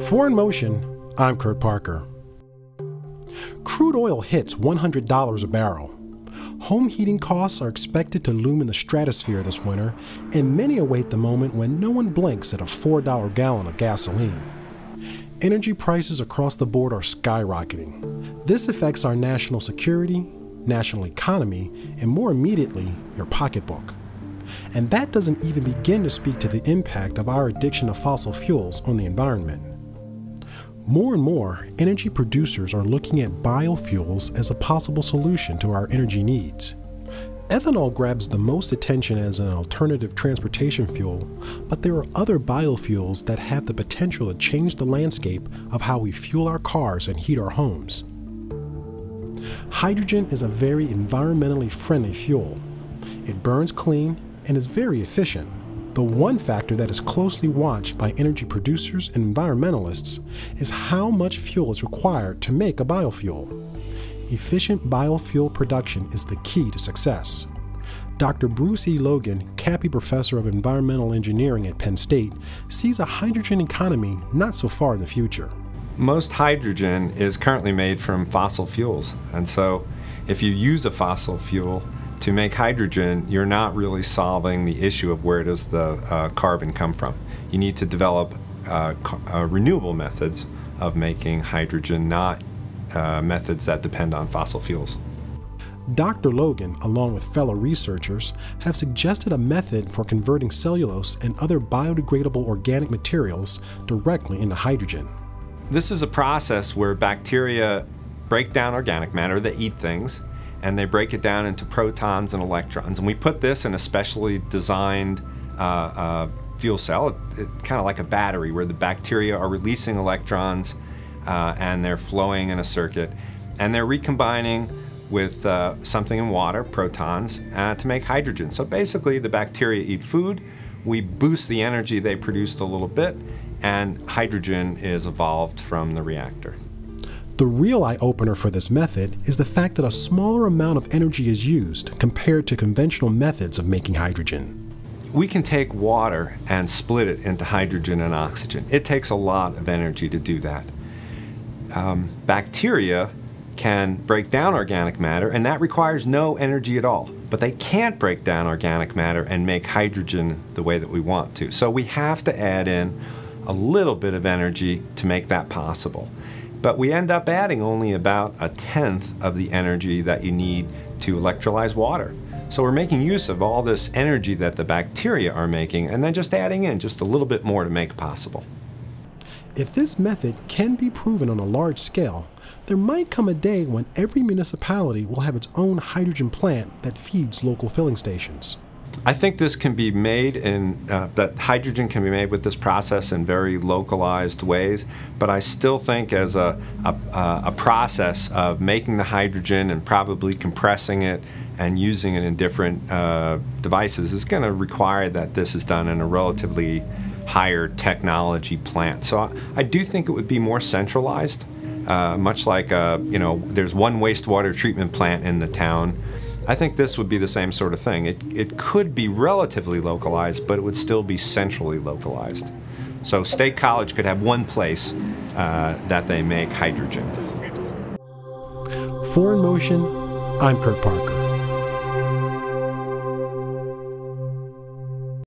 For In Motion, I'm Kurt Parker. Crude oil hits $100 a barrel. Home heating costs are expected to loom in the stratosphere this winter, and many await the moment when no one blinks at a $4 gallon of gasoline. Energy prices across the board are skyrocketing. This affects our national security, national economy, and more immediately, your pocketbook. And that doesn't even begin to speak to the impact of our addiction to fossil fuels on the environment. More and more, energy producers are looking at biofuels as a possible solution to our energy needs. Ethanol grabs the most attention as an alternative transportation fuel, but there are other biofuels that have the potential to change the landscape of how we fuel our cars and heat our homes. Hydrogen is a very environmentally friendly fuel. It burns clean and is very efficient. The one factor that is closely watched by energy producers and environmentalists is how much fuel is required to make a biofuel. Efficient biofuel production is the key to success. Dr. Bruce E.Logan, Cappy Professor of Environmental Engineering at Penn State, sees a hydrogen economy not so far in the future. Most hydrogen is currently made from fossil fuels, and so if you use a fossil fuel to make hydrogen, you're not really solving the issue of where does the carbon come from. You need to develop renewable methods of making hydrogen, not methods that depend on fossil fuels. Dr. Logan, along with fellow researchers, have suggested a method for converting cellulose and other biodegradable organic materials directly into hydrogen. This is a process where bacteria break down organic matter, they eat things, and they break it down into protons and electrons. And we put this in a specially designed fuel cell, kind of like a battery, where the bacteria are releasing electrons and they're flowing in a circuit. And they're recombining with something in water, protons, to make hydrogen. So basically, the bacteria eat food, we boost the energy they produced a little bit, and hydrogen is evolved from the reactor. The real eye-opener for this method is the fact that a smaller amount of energy is used compared to conventional methods of making hydrogen. We can take water and split it into hydrogen and oxygen. It takes a lot of energy to do that. Bacteria can break down organic matter, and that requires no energy at all. But they can't break down organic matter and make hydrogen the way that we want to. So we have to add in a little bit of energy to make that possible. But we end up adding only about 1/10 of the energy that you need to electrolyze water. So we're making use of all this energy that the bacteria are making and then just adding in just a little bit more to make it possible. If this method can be proven on a large scale, there might come a day when every municipality will have its own hydrogen plant that feeds local filling stations. I think this can be made that hydrogen can be made with this process in very localized ways, but I still think as a process of making the hydrogen and probably compressing it and using it in different devices is going to require that this is done in a relatively higher technology plant. So I do think it would be more centralized, much like there's one wastewater treatment plant in the town. I think this would be the same sort of thing. It could be relatively localized, but it would still be centrally localized. So State College could have one place that they make hydrogen. For In Motion, I'm Kurt Parker.